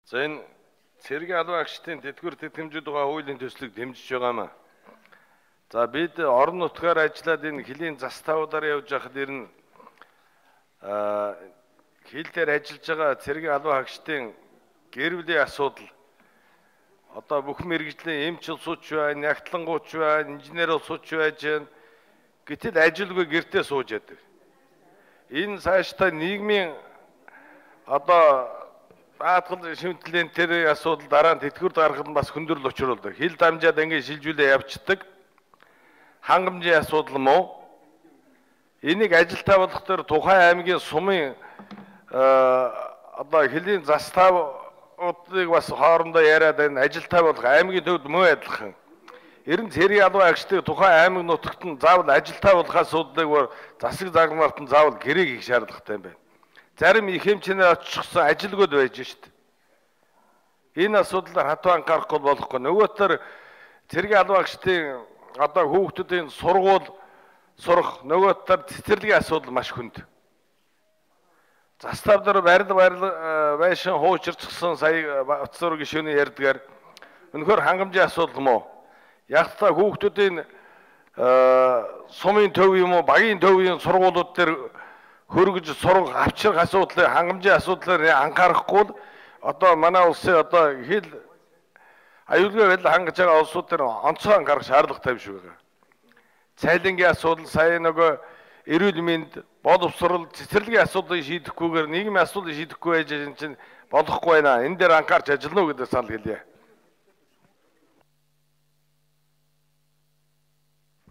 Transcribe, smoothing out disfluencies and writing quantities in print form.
За энэ цэргийн албан агчдын тэтгэвэр тэтгэмжийн тухай хуулийн төслийг дэмжиж байгаа маа. За бид орон нутгаар ажиллаад энэ хилийн зас тавуудаар явж байхад ер нь хил дээр ажиллаж байгаа цэргийн албан агчдын гэр бүлийн асуудал одоо бүх мэргэжлийн эмч сууч байна, нягтлангууч байна, инженер сууч байж байна. Гэтэл ажилгүй гэртээ сууж яадаг. Энэ цаашдаа нийгмийн одоо даатгал шимтлийн тэр асуудал дараа нь тэтгэвэр гаргахад нь бас хүндрэл учруулдаг. Хил дамжаад ингэ шилжүүлээ явцдаг. Хангамжийн асуудал муу. Энийг ажилтаа болох төр тухайн аймгийн сумын одоо хилийн застаавуудыг бас хоорондоо яриад энэ ажилтаа болох аймгийн төвд муу адилхан. Ер нь цэргийн албан агчдыг тухайн аймаг нутагт нь заавал ажилтаа болох асуудлыг засаг загнарт нь заавал гэрээ хийх шаардлагатай юм байна. Зарим их хэмжээний очихсан ажилгүйд байж шít. Энэ асуудлаар хатуу анхаарахгүй болохгүй. Нөгөө төр цэргийн албан агчдын одоо хүүхдүүдийн сургууль сурах нөгөө төр цэцэрлэгийн асуудал маш хүнд. Застав дээр байшин хуучирчсан сая Батцуур гишүүний ярьдгаар өнөхөр хангамжийн асуудал мó. Ягтаа хүүхдүүдийн сумын төв юм уу багийн төвийн сургуулиуд дээр хөргөж сурах авчрах асуудлыг хангамжийн асуудлаар анхаарахгүй одоо манай улсын одоо хил аюулгүй байдал хангаж байгаа улсууд дээр онцгой анхаарах шаардлагатай юм шиг байна. Цайлангийн асуудал сая нөгөө эрүүл мэнд боловсрол цэцэрлэгийн асуудлыг шийдэхгүйгээр нийгмийн асуудлыг шийдэхгүй байж энэ чинь болохгүй байна. Энэ дээр анхаарч ажиллана уу гэдэг санал хэлье.